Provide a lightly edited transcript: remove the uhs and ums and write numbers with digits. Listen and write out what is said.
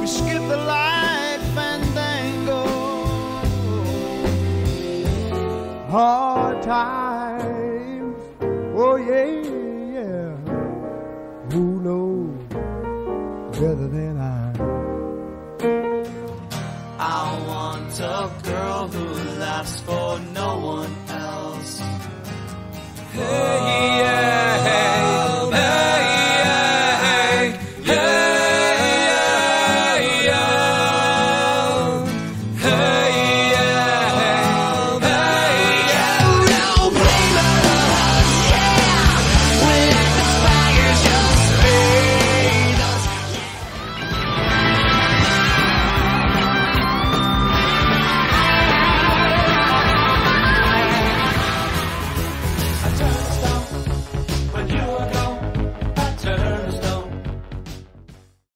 skip the light fandango. Hard times, oh yeah, yeah. Who knows better than I? I want a girl who laughs for no one else. Hey,